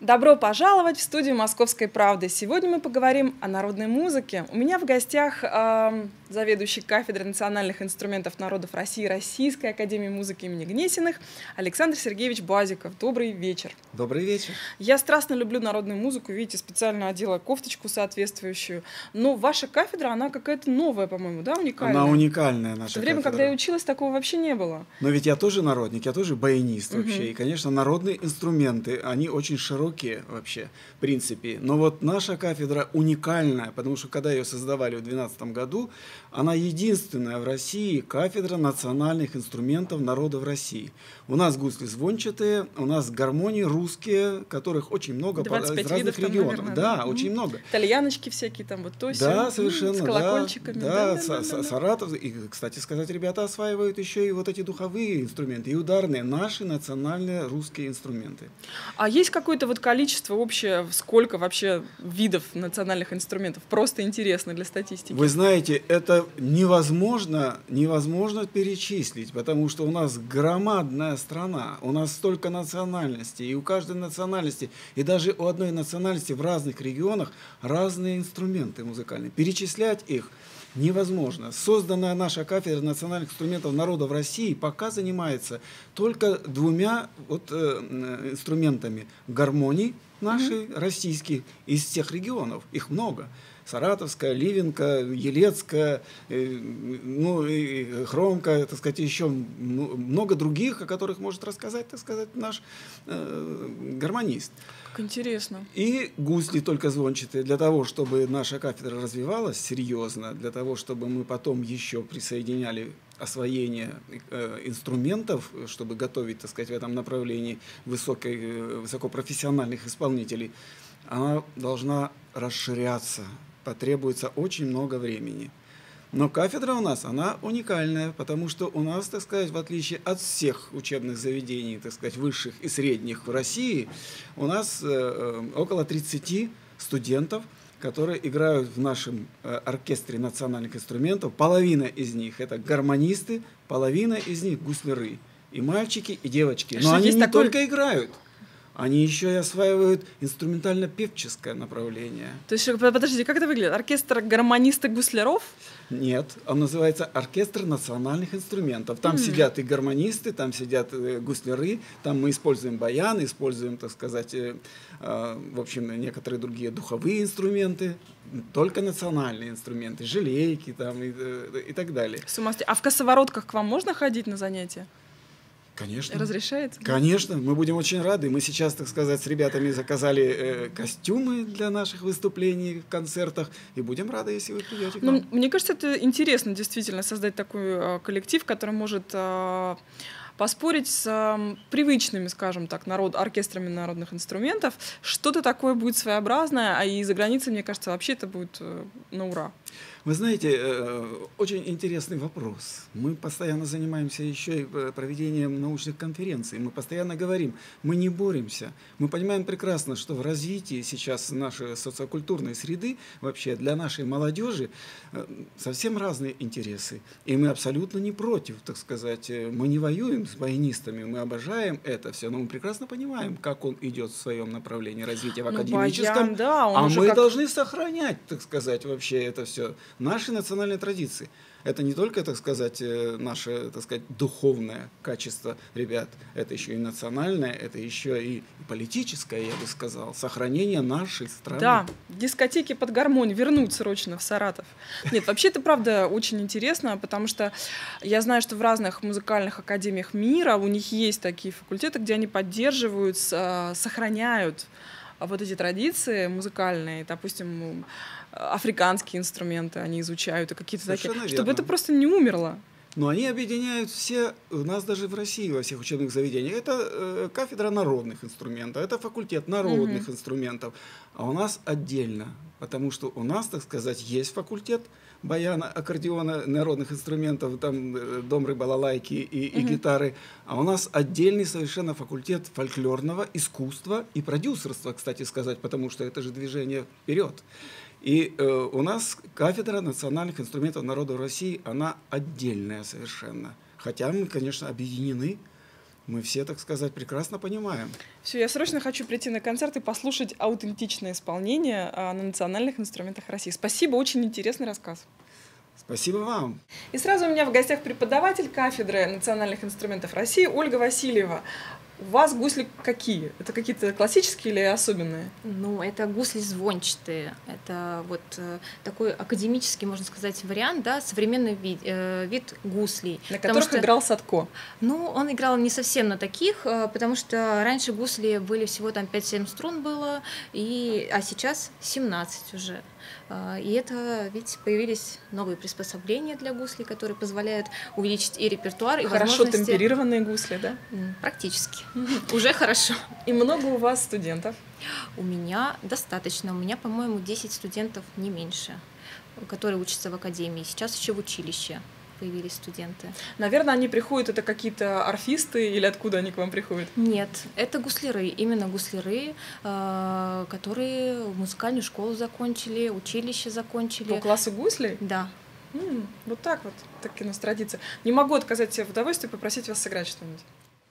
Добро пожаловать в студию «Московской правды». Сегодня мы поговорим о народной музыке. У меня в гостях заведующий кафедрой национальных инструментов народов России Российской академии музыки имени Гнесиных Александр Сергеевич Базиков. Добрый вечер. Добрый вечер. Я страстно люблю народную музыку, видите, специально одела кофточку соответствующую. Но ваша кафедра, она какая-то новая, по-моему, да, уникальная? Она уникальная, наша В то время, кафедра. когда я училась, такого вообще не было. Но ведь я тоже народник, я тоже баянист вообще. И, конечно, народные инструменты, они очень широкие вообще, в принципе. Но вот наша кафедра уникальная, потому что когда ее создавали в 2012 году, она единственная в России кафедра национальных инструментов народов России. У нас гусли звончатые, у нас гармонии русские, которых очень много из разных регионов. Наверное, да, очень много. Итальяночки всякие там, вот то Да, совершенно, с колокольчиками. Да, Саратов. И, кстати сказать, ребята осваивают еще и вот эти духовые инструменты, и ударные, наши национальные русские инструменты. А есть какое-то вот количество общее, сколько вообще видов национальных инструментов? Просто интересно для статистики. Вы знаете, это невозможно перечислить, потому что у нас громадная страна, у нас столько национальностей, и у каждой национальности, и даже у одной национальности в разных регионах разные инструменты музыкальные. Перечислять их невозможно. Созданная наша кафедра национальных инструментов народов России пока занимается только двумя инструментами гармонии нашей, российских, из всех регионов. Их много. Саратовская, Ливенка, Елецкая, и Хромка, так сказать, еще много других, о которых может рассказать, так сказать, наш гармонист. Как интересно. И гусли только звончатые. Для того, чтобы наша кафедра развивалась серьезно, для того, чтобы мы потом еще присоединяли освоение инструментов, чтобы готовить, так сказать, в этом направлении высокопрофессиональных исполнителей, она должна расширяться. Потребуется очень много времени. Но кафедра у нас, она уникальная, потому что у нас, так сказать, в отличие от всех учебных заведений, так сказать, высших и средних в России, у нас около 30 студентов, которые играют в нашем оркестре национальных инструментов. Половина из них это гармонисты, половина из них гусляры. И мальчики, и девочки. Но они не только играют. Они еще и осваивают инструментально-певческое направление. То есть, подождите, как это выглядит? Оркестр гармонисток-гусляров? Нет, он называется оркестр национальных инструментов. Там сидят и гармонисты, там сидят гусляры, там мы используем баян, используем, так сказать, в общем, некоторые другие духовые инструменты, только национальные инструменты, желейки там и так далее. С ума сойти. А в косоворотках к вам можно ходить на занятия? Конечно. Разрешается? Конечно, мы будем очень рады. Мы сейчас, так сказать, с ребятами заказали костюмы для наших выступлений в концертах, и будем рады, если вы придете к нам. Мне кажется, это интересно действительно создать такой коллектив, который может поспорить с привычными, скажем так, оркестрами народных инструментов. Что-то такое будет своеобразное, а и за границей, мне кажется, вообще это будет на ура. Вы знаете, очень интересный вопрос. Мы постоянно занимаемся еще и проведением научных конференций. Мы постоянно говорим, мы не боремся. Мы понимаем прекрасно, что в развитии сейчас нашей социокультурной среды, вообще для нашей молодежи, совсем разные интересы. И мы абсолютно не против, так сказать. Мы не воюем с баянистами, мы обожаем это все, но мы прекрасно понимаем, как он идет в своем направлении развития в академическом. Баян, да, а мы должны сохранять, так сказать, вообще это все. Наши национальные традиции. Это не только, так сказать, наше, так сказать, духовное качество, ребят, это еще и национальное, это еще и политическое, я бы сказал, сохранение нашей страны. Да, дискотеки под гармонь вернуть срочно в Саратов. Нет, вообще это правда очень интересно, потому что я знаю, что в разных музыкальных академиях мира у них есть такие факультеты, где они поддерживают, сохраняют вот эти традиции музыкальные, допустим, африканские инструменты они изучают и какие-то такие, чтобы это просто не умерло. Но они объединяют все, у нас даже в России во всех учебных заведениях, это кафедра народных инструментов, это факультет народных инструментов, а у нас отдельно, потому что у нас, так сказать, есть факультет баяна, аккордеона, народных инструментов, там домры, балалайки и гитары, а у нас отдельный совершенно факультет фольклорного искусства и продюсерства, кстати сказать, потому что это же движение вперед. И у нас кафедра национальных инструментов народов России, она отдельная совершенно. Хотя мы, конечно, объединены Мы все, так сказать, прекрасно понимаем. Все, я срочно хочу прийти на концерт и послушать аутентичное исполнение на национальных инструментах России. Спасибо, очень интересный рассказ. Спасибо вам. И сразу у меня в гостях преподаватель кафедры национальных инструментов России Ольга Васильева. У вас гусли какие? Это какие-то классические или особенные? Ну, это гусли звончатые. Это вот такой академический, можно сказать, вариант, да, современный вид гуслей. На которых играл Садко. Ну, он играл не совсем на таких, потому что раньше гусли были всего там 5-7 струн было, а сейчас 17 уже. И это, видите, появились новые приспособления для гуслей, которые позволяют увеличить и репертуар, и хорошо возможности. Хорошо темперированные гусли, да? Практически. Уже хорошо. И много у вас студентов? У меня достаточно. У меня, по-моему, 10 студентов, не меньше, которые учатся в академии. Сейчас еще в училище появились студенты. Наверное, они приходят, это какие-то орфисты или откуда они к вам приходят? Нет, это гусляры, именно гусляры, которые музыкальную школу закончили, училище закончили. По классу гуслей? Да. Вот так вот, так у нас традиция. Не могу отказать себе в удовольствии попросить вас сыграть что-нибудь.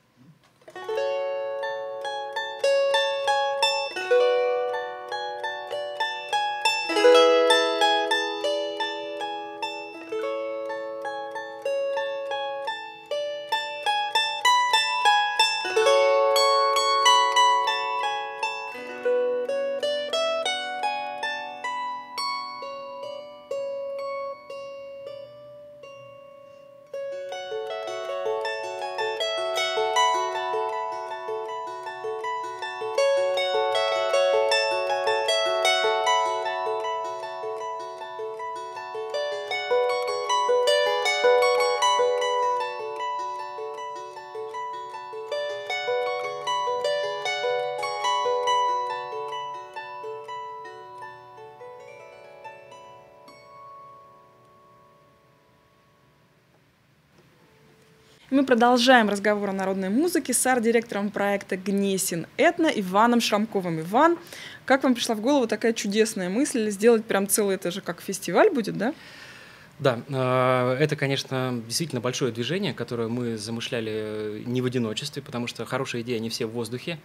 Мы продолжаем разговор о народной музыке с арт-директором проекта «Гнесин Этно» Иваном Шрамковым. Иван, как вам пришла в голову такая чудесная мысль сделать прям целый, это же как фестиваль будет, да? Да, это, конечно, действительно большое движение, которое мы замышляли не в одиночестве, потому что хорошие идеи, они все в воздухе,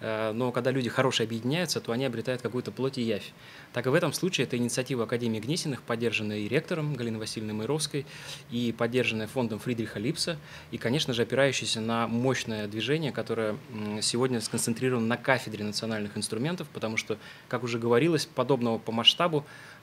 но когда люди хорошие объединяются, то они обретают какую-то плоть и явь. Так и в этом случае это инициатива Академии Гнесиных, поддержанная и ректором Галиной Васильевной Майровской, и поддержанная фондом Фридриха Липса, и, конечно же, опирающаяся на мощное движение, которое сегодня сконцентрировано на кафедре национальных инструментов, потому что, как уже говорилось, подобного по масштабу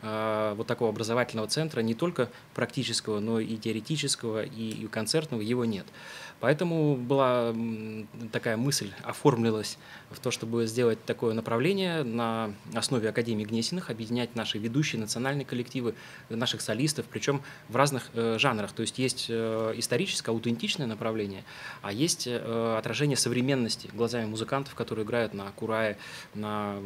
вот такого образовательного центра не только практического, но и теоретического, и концертного его нет. Поэтому была такая мысль, оформилась в то, чтобы сделать такое направление на основе Академии Гнесиных, объединять наши ведущие национальные коллективы, наших солистов, причем в разных жанрах. То есть есть историческое, аутентичное направление, а есть отражение современности глазами музыкантов, которые играют на курае, на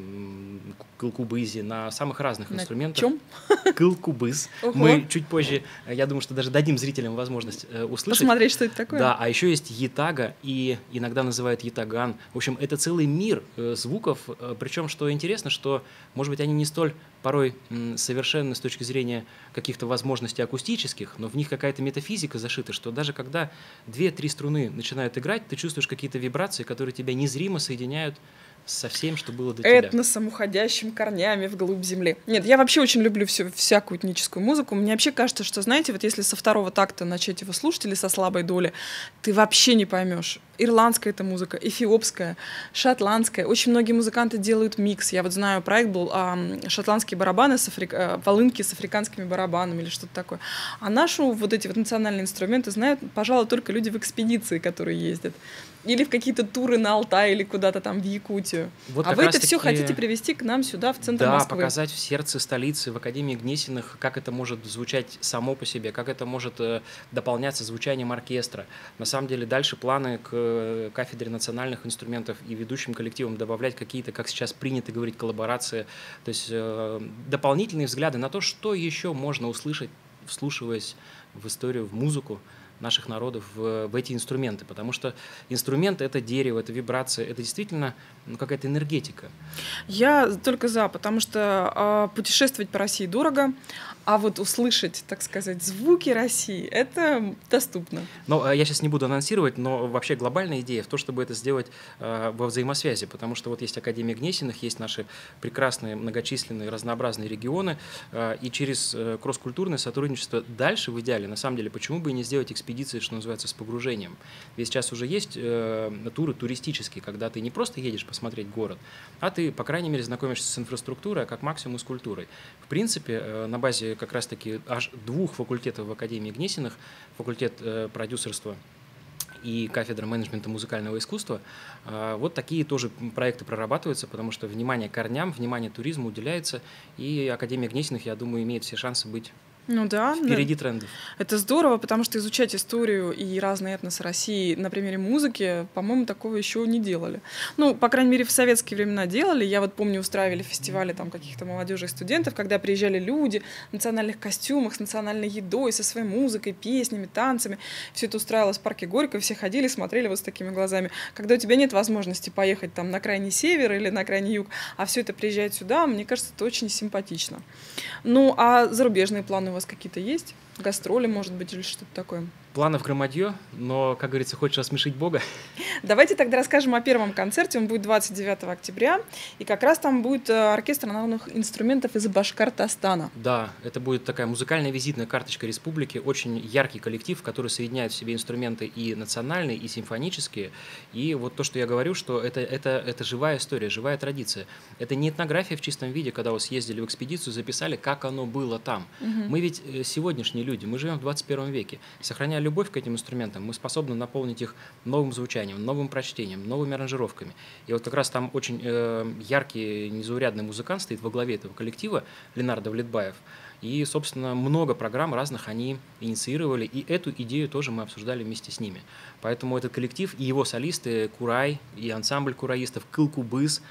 кылкубызе, на самых разных инструментах. Чем? Кылкубыз. Мы чуть позже, я думаю, что даже дадим зрителям возможность услышать. Посмотреть, что это такое. Да, а еще есть ятага, и иногда называют ятаган. В общем, это целый мир звуков, причем, что интересно, что, может быть, они не столь порой совершенны с точки зрения каких-то возможностей акустических, но в них какая-то метафизика зашита, что даже когда 2-3 струны начинают играть, ты чувствуешь какие-то вибрации, которые тебя незримо соединяют со всем, что было до тебя. Этносом, уходящим корнями вглубь земли. Нет, я вообще очень люблю всякую этническую музыку. Мне вообще кажется, что, знаете, вот если со второго такта начать его слушать или со слабой доли, ты вообще не поймешь. Ирландская это музыка, эфиопская, шотландская. Очень многие музыканты делают микс. Я вот знаю, проект был шотландские барабаны, волынки с африканскими барабанами или что-то такое. А нашу вот эти вот национальные инструменты знают, пожалуй, только люди в экспедиции, которые ездят. Или в какие-то туры на Алтай или куда-то там в Якутию. Вот а вы это все хотите привезти к нам сюда, в центр Москвы? Да, показать в сердце столицы, в Академии Гнесиных, как это может звучать само по себе, как это может дополняться звучанием оркестра. На самом деле дальше планы к кафедре национальных инструментов и ведущим коллективам добавлять какие-то, как сейчас принято говорить, коллаборации, то есть дополнительные взгляды на то, что еще можно услышать, вслушиваясь в историю, в музыку наших народов в эти инструменты, потому что инструменты — это дерево, это вибрация, это действительно какая-то энергетика. Я только за, потому что путешествовать по России дорого, а вот услышать, так сказать, звуки России, это доступно. Но я сейчас не буду анонсировать, но вообще глобальная идея в том, чтобы это сделать во взаимосвязи, потому что вот есть Академия Гнесиных, есть наши прекрасные, многочисленные, разнообразные регионы, и через кросс-культурное сотрудничество дальше, в идеале, на самом деле, почему бы и не сделать экспедиции, что называется, с погружением. Ведь сейчас уже есть туры туристические, когда ты не просто едешь посмотреть город, а ты, по крайней мере, знакомишься с инфраструктурой, а как максимум с культурой. В принципе, на базе как раз-таки аж 2 факультетов в Академии Гнесиных, факультет продюсерства и кафедра менеджмента музыкального искусства, вот такие тоже проекты прорабатываются, потому что внимание корням, внимание туризму уделяется, и Академия Гнесиных, я думаю, имеет все шансы быть Ну да, впереди трендов. Это здорово, потому что изучать историю и разные этносы России на примере музыки, по-моему, такого еще не делали. Ну, по крайней мере, в советские времена делали. Я вот помню, устраивали фестивали там каких-то молодежи и студентов, когда приезжали люди в национальных костюмах, с национальной едой, со своей музыкой, песнями, танцами. Все это устраивалось в парке Горького, все ходили, смотрели вот с такими глазами. Когда у тебя нет возможности поехать там на крайний север или на крайний юг, а все это приезжает сюда, мне кажется, это очень симпатично. Ну, а зарубежные планы у вас какие-то есть? Гастроли, может быть, или что-то такое? Планов громадье, но, как говорится, хочешь рассмешить Бога. Давайте тогда расскажем о первом концерте. Он будет 29 октября. И как раз там будет оркестр народных инструментов из Башкортостана. Да, это будет такая музыкальная визитная карточка республики. Очень яркий коллектив, который соединяет в себе инструменты и национальные, и симфонические. И вот то, что я говорю, что это живая история, живая традиция. Это не этнография в чистом виде, когда вы съездили в экспедицию, записали, как оно было там. Мы ведь сегодняшние люди, мы живем в 21 веке. Сохраняя любовь к этим инструментам, мы способны наполнить их новым звучанием, новым прочтением, новыми аранжировками. И вот как раз там очень яркий, незаурядный музыкант стоит во главе этого коллектива, Ленар Давлетбаев. И, собственно, много программ разных они инициировали, и эту идею тоже мы обсуждали вместе с ними. Поэтому этот коллектив и его солисты Курай, и ансамбль кураистов Кылкубыз,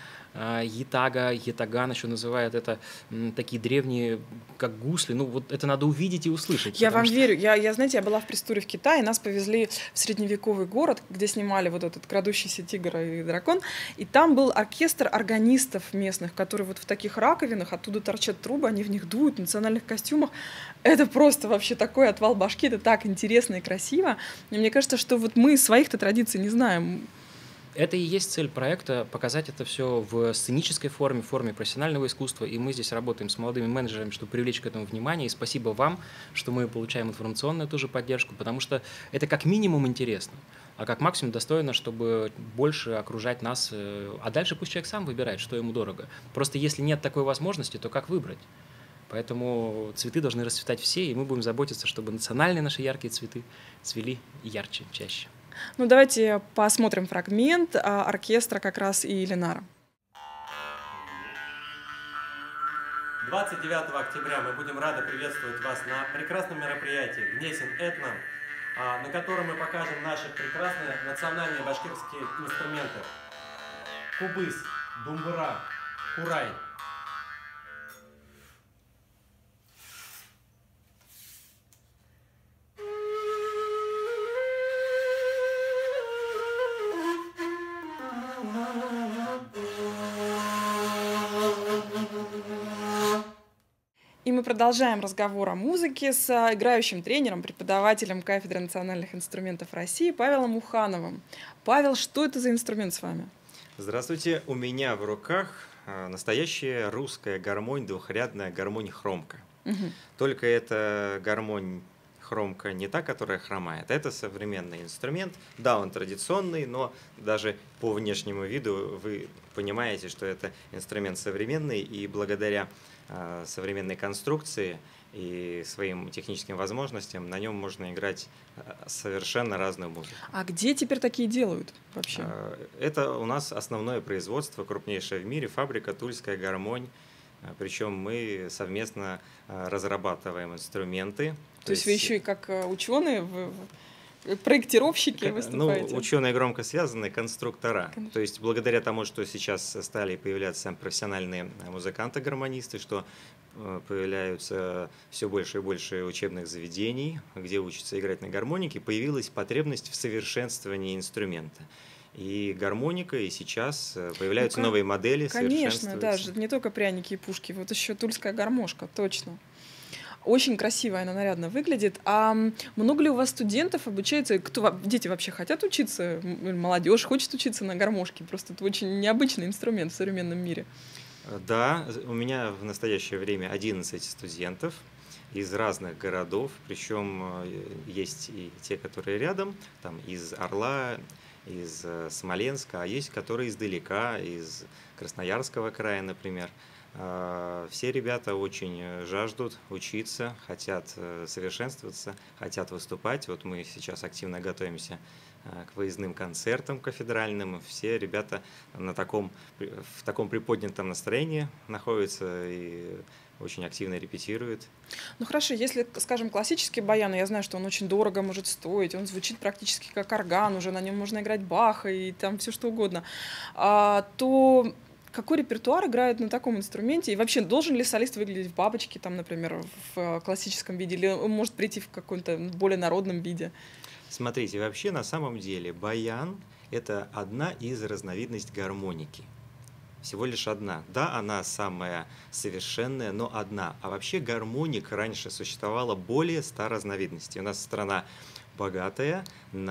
Ятага, Ятаган еще называют это, такие древние, как гусли. Ну, вот это надо увидеть и услышать. Я вам верю. Знаете, я была в пресс-туре в Китае, нас повезли в средневековый город, где снимали вот этот «Крадущийся тигр и дракон», и там был оркестр органистов местных, которые вот в таких раковинах, оттуда торчат трубы, они в них дуют, в национальных костюмах. Это просто вообще такой отвал башки, это так интересно и красиво. И мне кажется, что вот мы своих-то традиций не знаем. Это и есть цель проекта – показать это все в сценической форме, в форме профессионального искусства. И мы здесь работаем с молодыми менеджерами, чтобы привлечь к этому внимание. И спасибо вам, что мы получаем информационную тоже поддержку, потому что это как минимум интересно, а как максимум достойно, чтобы больше окружать нас. А дальше пусть человек сам выбирает, что ему дорого. Просто если нет такой возможности, то как выбрать? Поэтому цветы должны расцветать все, и мы будем заботиться, чтобы национальные наши яркие цветы цвели ярче, чаще. Ну, давайте посмотрим фрагмент оркестра как раз и Ленара. 29 октября мы будем рады приветствовать вас на прекрасном мероприятии «Гнесин Этно», на котором мы покажем наши прекрасные национальные башкирские инструменты. Кубыз, думбура, курай. И мы продолжаем разговор о музыке с играющим тренером, преподавателем кафедры национальных инструментов России Павелом Ухановым. Павел, что это за инструмент с вами? Здравствуйте, у меня в руках настоящая русская гармонь, двухрядная гармонь хромка. Только эта гармонь хромка не та, которая хромает, это современный инструмент. Да, он традиционный, но даже по внешнему виду вы понимаете, что это инструмент современный, и благодаря современной конструкции и своим техническим возможностям на нем можно играть совершенно разную музыку. А где теперь такие делают вообще? Это у нас основное производство, крупнейшее в мире, фабрика «Тульская гармонь». Причем мы совместно разрабатываем инструменты. То есть вы еще и как ученые, проектировщики выступаете? Ну, ученые громко связаны, конструктора. То есть благодаря тому, что сейчас стали появляться профессиональные музыканты-гармонисты, что появляются все больше и больше учебных заведений, где учатся играть на гармонике, появилась потребность в совершенствовании инструмента. И гармоника, и сейчас появляются новые модели. Конечно, даже не только пряники и пушки, вот еще тульская гармошка, точно. Очень красиво она, нарядно выглядит. А много ли у вас студентов обучается? Дети вообще хотят учиться? Молодежь хочет учиться на гармошке? Просто это очень необычный инструмент в современном мире. Да, у меня в настоящее время 11 студентов из разных городов, причем есть и те, которые рядом, там из Орла, из Смоленска, а есть которые издалека, из Красноярского края, например. Все ребята очень жаждут учиться, хотят совершенствоваться, хотят выступать. Вот мы сейчас активно готовимся к выездным концертам кафедральным. Все ребята в таком приподнятом настроении находятся и очень активно репетируют. Ну хорошо, если, скажем, классический баян, я знаю, что он очень дорого может стоить, он звучит практически как орган, уже на нем можно играть Баха и там все что угодно, то какой репертуар играет на таком инструменте? И вообще, должен ли солист выглядеть в бабочке, там, например, в классическом виде, или он может прийти в каком-то более народном виде? Смотрите, вообще на самом деле баян – это одна из разновидностей гармоники. Всего лишь одна. Да, она самая совершенная, но одна. А вообще гармоник раньше существовало более 100 разновидностей. У нас страна богатая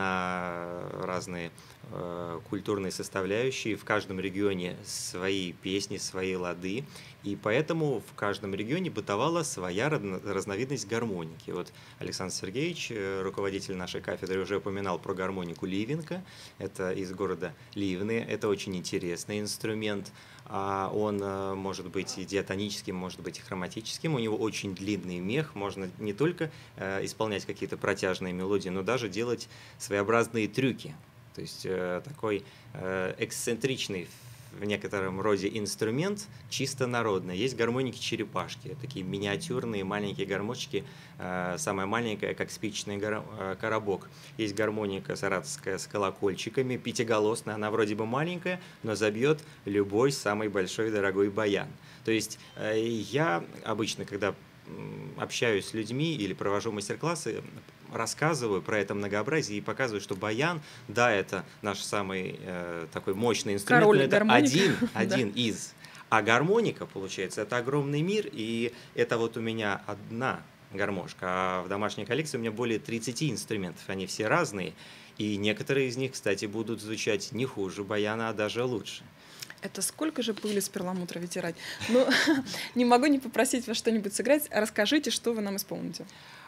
на разные культурные составляющие. В каждом регионе свои песни, свои лады. И поэтому в каждом регионе бытовала своя разновидность гармоники. Вот Александр Сергеевич, руководитель нашей кафедры, уже упоминал про гармонику Ливенко. Это из города Ливны. Это очень интересный инструмент. Он может быть и диатоническим, может быть и хроматическим. У него очень длинный мех. Можно не только исполнять какие-то протяжные мелодии, но даже делать своеобразные трюки. То есть такой эксцентричный в некотором роде инструмент, чисто народный. Есть гармоники-черепашки, такие миниатюрные маленькие гармошечки, самая маленькая, как спичечный коробок. Есть гармоника саратовская с колокольчиками, пятиголосная, она вроде бы маленькая, но забьет любой самый большой дорогой баян. То есть я обычно, когда общаюсь с людьми или провожу мастер-классы, рассказываю про это многообразие и показываю, что баян, да, это наш самый такой мощный инструмент, король но это гармоника. один из. А гармоника, получается, это огромный мир, и это вот у меня одна гармошка, а в домашней коллекции у меня более 30 инструментов, они все разные, и некоторые из них, кстати, будут звучать не хуже баяна, а даже лучше. Это сколько же пыли с перламутра вытирать? Ну, не могу не попросить вас что-нибудь сыграть. Расскажите, что вы нам исполните.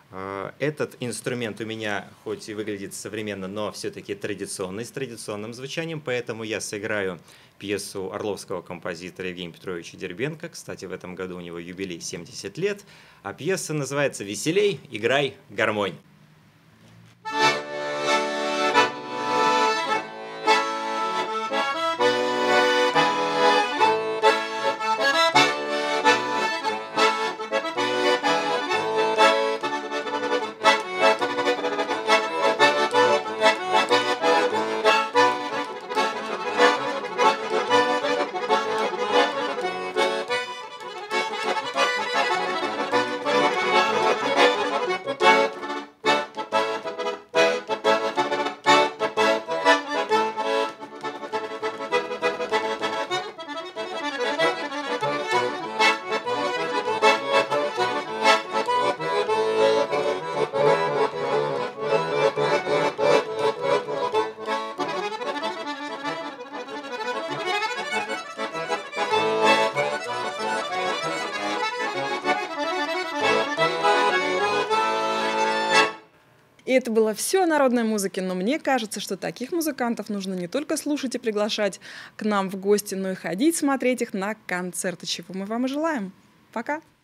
Этот инструмент у меня хоть и выглядит современно, но все-таки традиционный, с традиционным звучанием, поэтому я сыграю пьесу орловского композитора Евгения Петровича Дербенко. Кстати, в этом году у него юбилей 70 лет, а пьеса называется «Веселей, играй, гармонь». И это было все о народной музыке, но мне кажется, что таких музыкантов нужно не только слушать и приглашать к нам в гости, но и ходить смотреть их на концерты, чего мы вам и желаем. Пока!